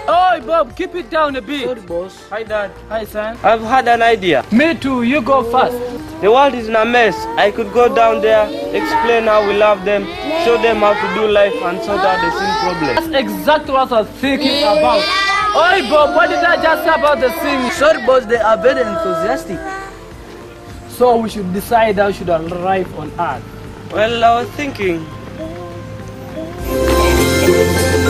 Oh, Bob, keep it down a bit. Sorry, boss. Hi, Dad. Hi, son. I've had an idea. Me too. You go first. The world is in a mess. I could go down there, explain how we love them, show them how to do life, and sort out the sin problem. That's exactly what I was thinking about. Oi, Bob, what did I just say about the singing? Sorry, boss. They are very enthusiastic. So we should decide how should arrive on Earth. Well, I was thinking